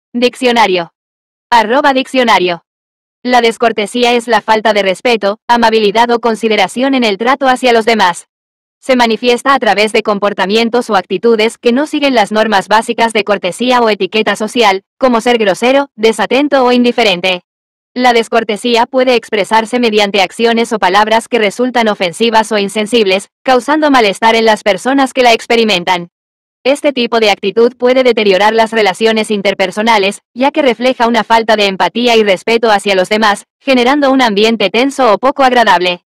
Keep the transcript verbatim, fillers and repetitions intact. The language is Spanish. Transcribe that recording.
Diccionario. Arroba diccionario. La descortesía es la falta de respeto, amabilidad o consideración en el trato hacia los demás. Se manifiesta a través de comportamientos o actitudes que no siguen las normas básicas de cortesía o etiqueta social, como ser grosero, desatento o indiferente. La descortesía puede expresarse mediante acciones o palabras que resultan ofensivas o insensibles, causando malestar en las personas que la experimentan. Este tipo de actitud puede deteriorar las relaciones interpersonales, ya que refleja una falta de empatía y respeto hacia los demás, generando un ambiente tenso o poco agradable.